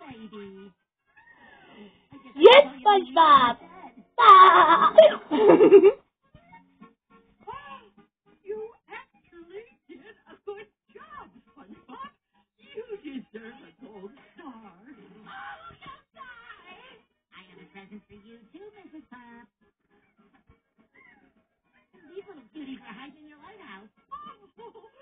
Yes, SpongeBob. Ah! You actually did a good job, SpongeBob. You deserve a gold star. Oh, yes, I have a present for you, too, Mrs. Pop. These little cuties are hiding in your lighthouse. Oh,